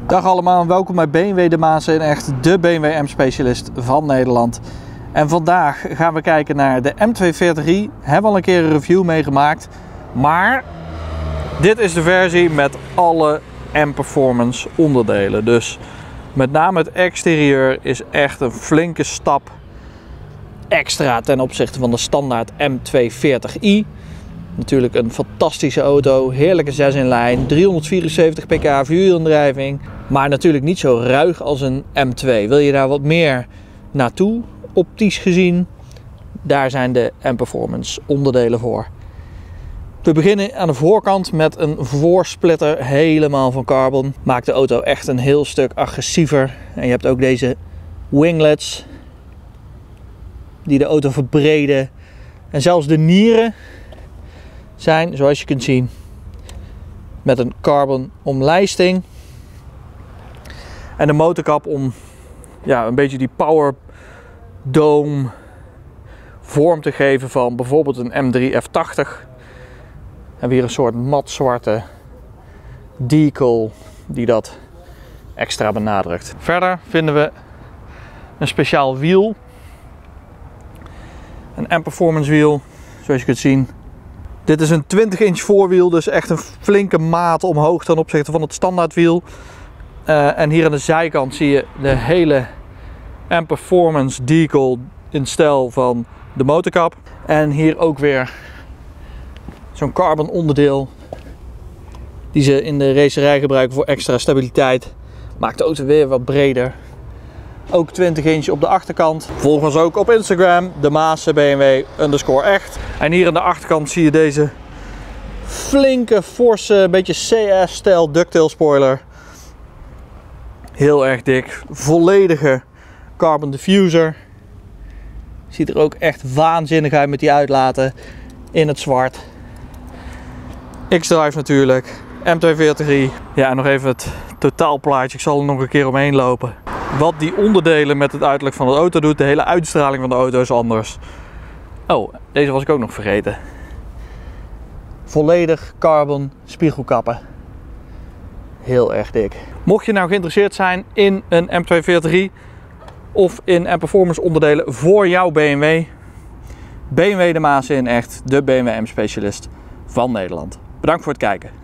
Dag allemaal, welkom bij BMW de Maas in echt de BMW M-specialist van Nederland. En vandaag gaan we kijken naar de M240i. Hebben al een keer een review meegemaakt, maar dit is de versie met alle M-performance onderdelen. Dus met name het exterieur is echt een flinke stap extra ten opzichte van de standaard M240i. Natuurlijk een fantastische auto, heerlijke 6 in lijn, 374 pk vierwielaandrijving, maar natuurlijk niet zo ruig als een M2. Wil je daar wat meer naartoe, optisch gezien, daar zijn de M-performance onderdelen voor. We beginnen aan de voorkant met een voorsplitter helemaal van carbon. Maakt de auto echt een heel stuk agressiever. En je hebt ook deze winglets die de auto verbreden. En zelfs de nieren zijn, zoals je kunt zien, met een carbon omlijsting. En de motorkap om een beetje die power dome vorm te geven van bijvoorbeeld een M3 F80. En weer een soort matzwarte decal die dat extra benadrukt. Verder vinden we een speciaal wiel. Een M-performance wiel, zoals je kunt zien. Dit is een 20-inch voorwiel, dus echt een flinke maat omhoog ten opzichte van het standaardwiel. En hier aan de zijkant zie je de hele M-performance decal in stijl van de motorkap. En hier ook weer zo'n carbon onderdeel die ze in de racerij gebruiken voor extra stabiliteit. Maakt de auto weer wat breder. Ook 20 inch op de achterkant. Volg ons ook op Instagram, de Maas BMW_echt. En hier aan de achterkant zie je deze flinke, forse, beetje CS-stijl ducktail spoiler. Heel erg dik, volledige carbon diffuser. Ziet er ook echt waanzinnig uit met die uitlaten in het zwart. X-Drive natuurlijk, M240i. Ja, en nog even het totaalplaatje. Ik zal er nog een keer omheen lopen. Wat die onderdelen met het uiterlijk van de auto doet, de hele uitstraling van de auto is anders. Oh, deze was ik ook nog vergeten. Volledig carbon spiegelkappen. Heel erg dik. Mocht je nou geïnteresseerd zijn in een M240i of in M-performance onderdelen voor jouw BMW, BMW de Maas in echt de BMW M-specialist van Nederland. Bedankt voor het kijken.